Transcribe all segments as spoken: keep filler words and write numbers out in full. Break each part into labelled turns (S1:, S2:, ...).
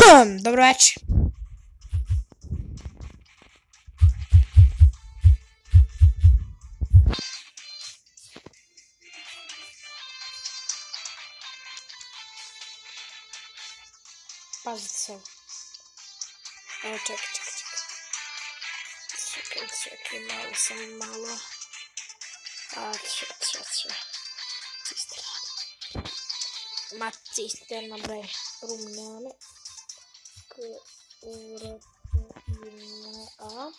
S1: Dobro večer. Pazite se ovo. Evo čekaj, čekaj, čekaj. Čekaj, čekaj, malo sam malo. A, čo, čo, čo. Cisterna. Ma cisterna, bre. Rumljane. K, uratna, a.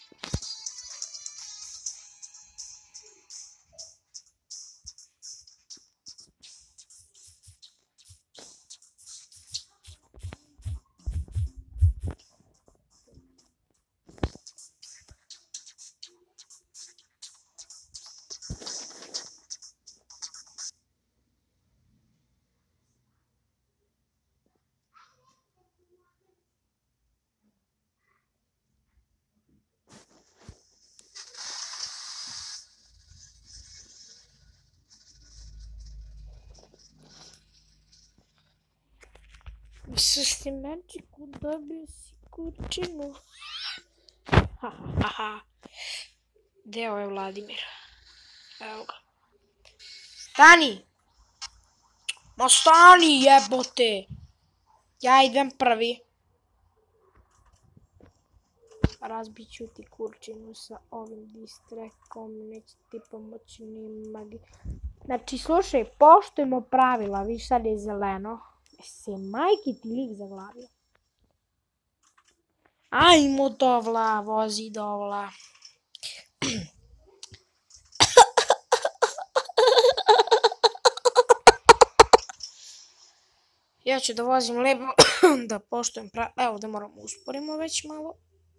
S1: Isusti Magiku, dobio si kućinu. Ha, ha, ha. Gdje je Vladimir? Evo ga. Stani! Ma stani, jebote! Ja idem prvi. Razbit ću ti kurčinu sa ovim distrekom, neće ti pomoći ni magi. Znači, slušaj, poštujemo pravila, viš sad je zeleno. Se majke ti lik zaglavio. Ajmo dovla, vozi dovla. Ja ću da vozim lepo, da poštujem pravila. Evo da moramo usporimo već malo.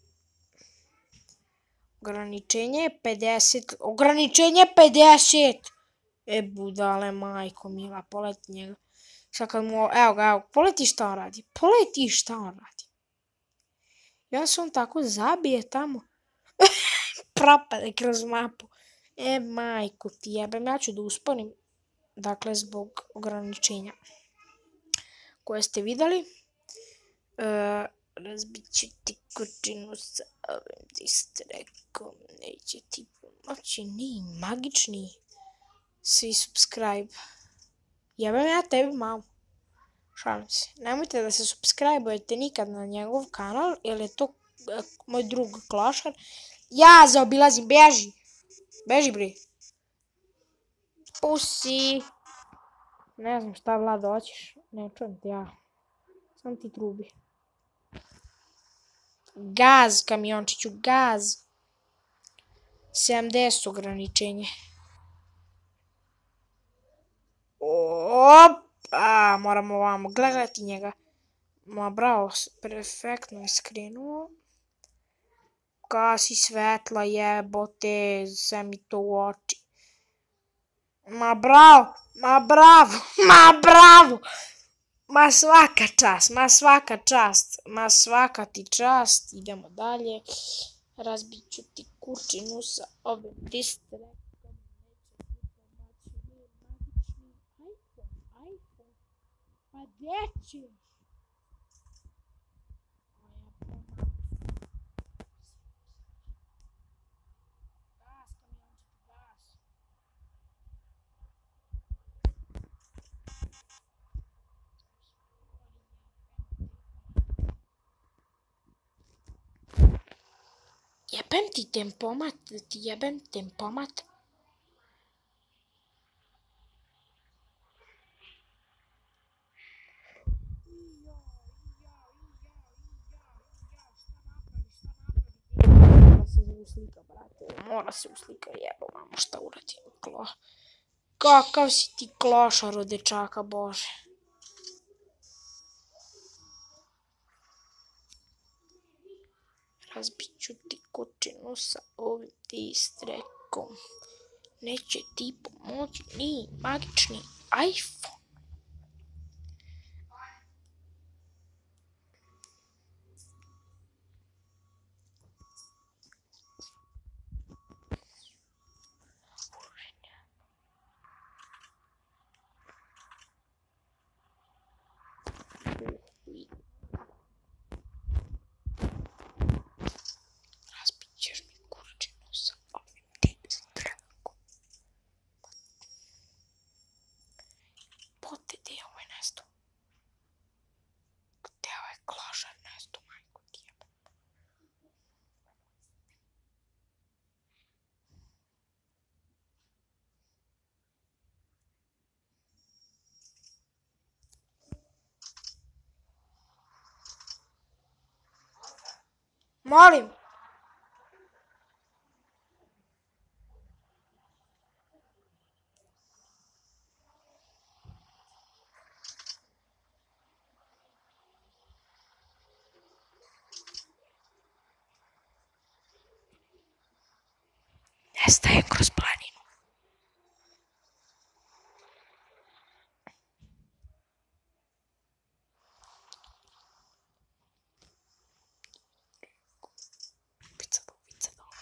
S1: Ograničenje je pedeset. Ograničenje je pedeset! E budale, majko mila, poleti njega. Sad kad mu, evo ga, evo, poleti šta on radi. Poleti šta on radi. I onda se on tako zabije tamo. Propade kroz mapu. E, majko ti jebem, ja ću da usporim. Dakle, zbog ograničenja koje ste vidjeli. E, razbit ću ti kućinu sa ovim distrekom. Neće ti pomoći ni magični. Svi subscribe. Jebem ja tebi mamu. Šalim se. Nemojte da se subscribe-ujete nikad na njegov kanal, jer je to uh, moj drug klošar. Ja zaobilazim, beži. Beži, bri. Pusi. Ne znam šta, Vlado, hoćeš. Ne čujem te ja. Sam ti trubi. Gaz, kamiončiću, gaz. sedamdeset ograničenje. Opa, moramo ovamo gledati njega. Ma bravo, perfektno je skrenuo. Gasi svetla, jebote, sve mi to u oči. Ma bravo, ma bravo, ma bravo. Ma svaka čast, ma svaka čast, ma svaka ti čast. Idemo dalje. Razbit ću ti kurčinu sa ovim distrekom. Pa gdje ćeš? Gas, kamiončić, gas. Jebem ti tempomat, ti jebem tempomat. Uslika, brate, mora se uslika, jebo, mamo, šta uradim, klo. Kakav si ti klošar od dečaka, bože. Razbit ću ti kućinu sa ovim distrekom. Neće ti pomoći ni magični iPhone. Molim. Nestajem kroz planinu. Pizza do, pizza do.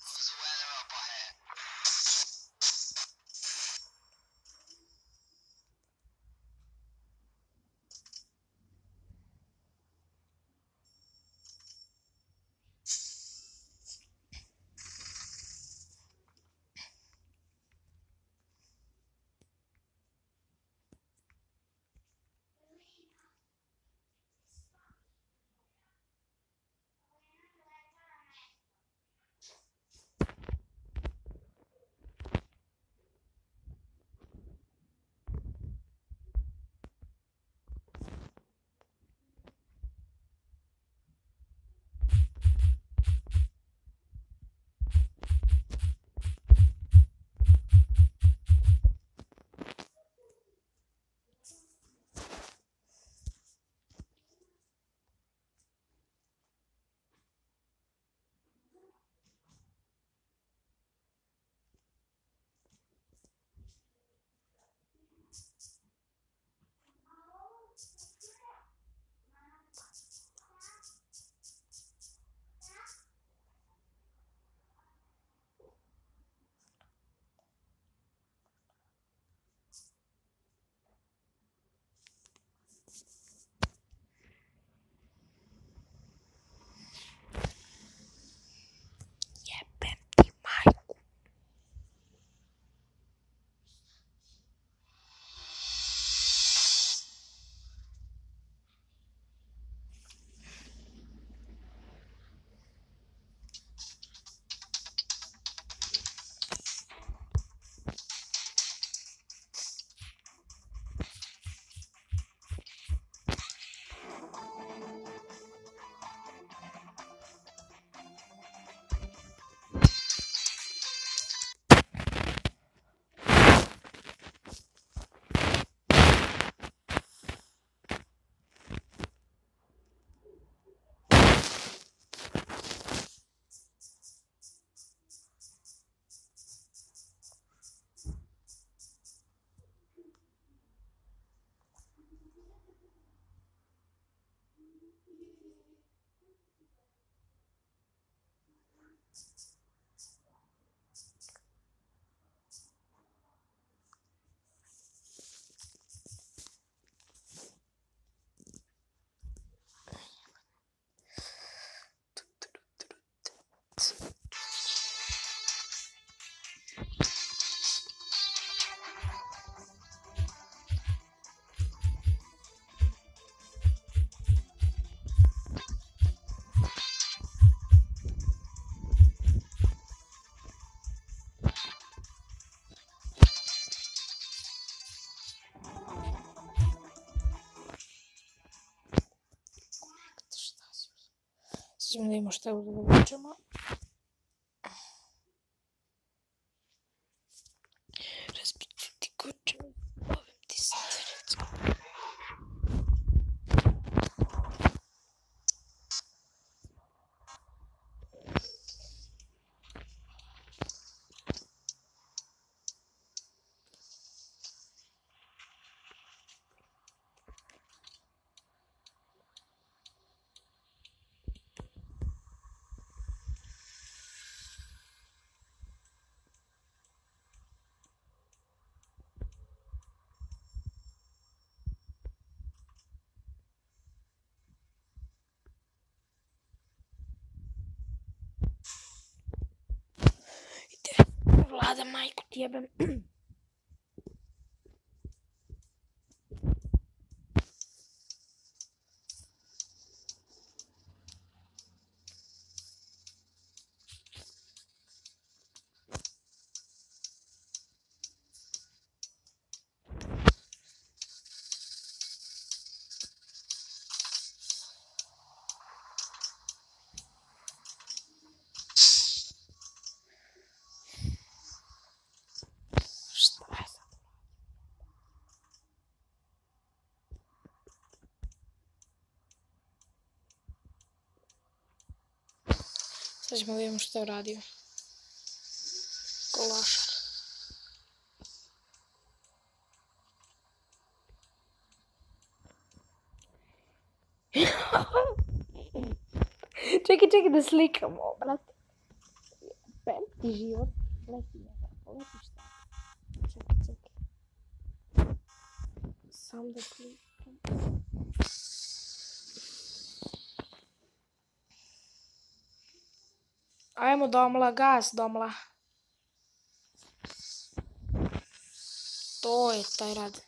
S1: Jebem ti majku. Sad ćemo da imamo šta da vučemo. Razbiću ti koče, ovim ti sad recimo. Vlada, majku ti jebem. Sad ćemo vidjeti što je uradio. Kolašar. Čekaj, čekaj da slikamo, brate. Peti život. Leti njega, leti šta. Čekaj, čekaj. Sam da slikam. Ajmo domla, gas domla. To je taj rad.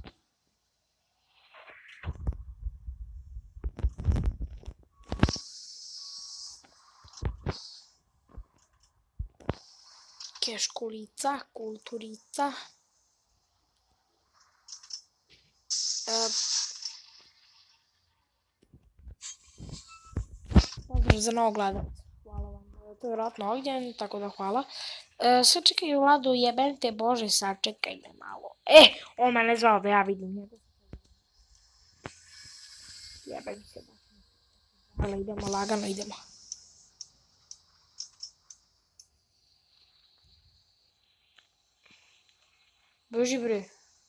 S1: Keškulica, kulturica. E, Pozdrav za novog gledalca. Hvala vam. To je vjerojatno ognjen, tako da hvala. E, sad čekaj, Vladu, jebem te Bože, sad čekaj me malo. E, on mene zvao da ja vidim njega. Jebem se. Ali idemo, lagano idemo. Boži bre.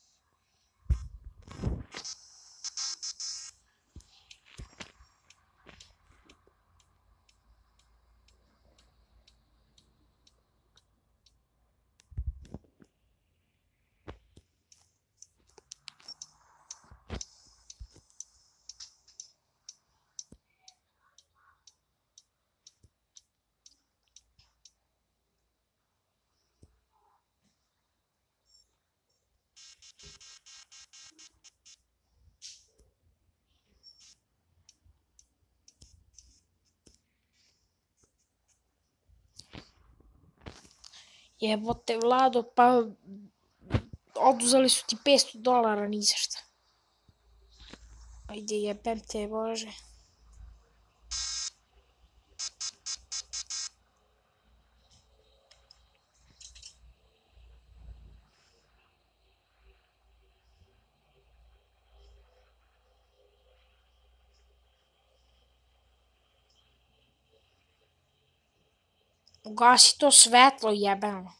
S1: Jebote, Vlado, pa oduzeli su ti petsto dolara ni za šta. Ajde, jebem te Bože. Ugasi to svetlo, jebeno.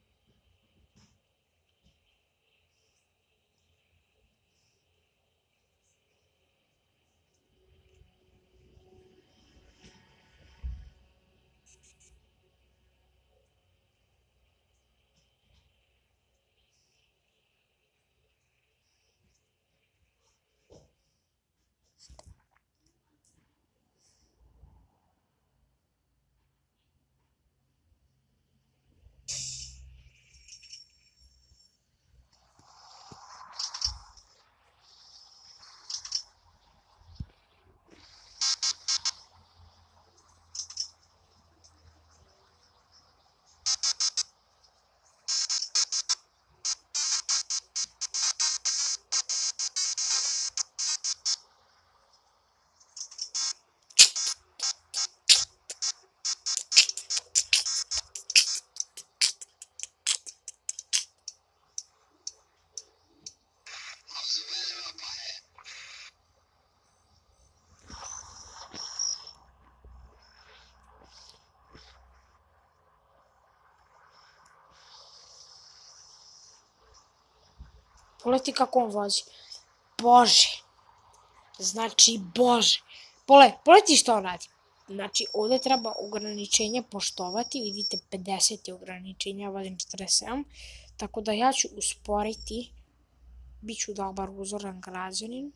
S1: Pogledaj kako on vozi. Bože. Znači, Bože. Pogledaj što on radi. Znači, ovdje treba ograničenje poštovati. Vidite, pedeset je ograničenja, vozim četrdeset sedam. Tako da ja ću usporiti. Biću dobar uzoran građanin.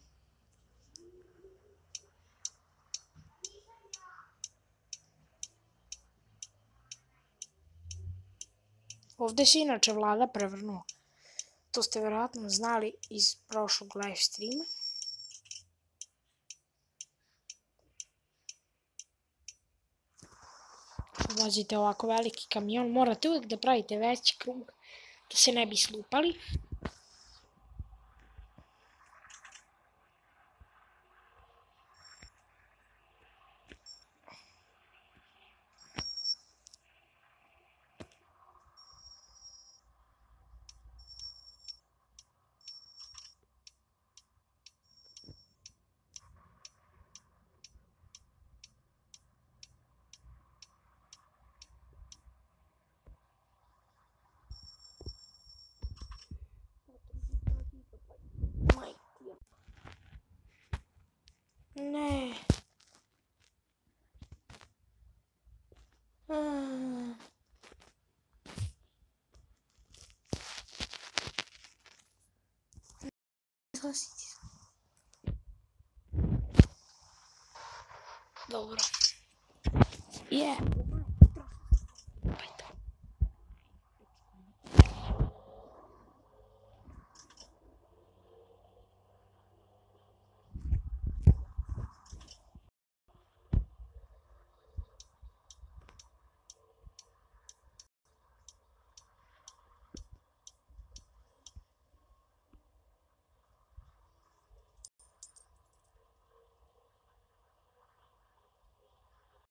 S1: Ovdje se inače Vlada prevrnuo. To ste vjerojatno znali iz prošlog live streama. Vozite ovako veliki kamion, morate uvijek da pravite veći krug, da se ne bi slupali. spasiti. Dobro. Je. Yeah.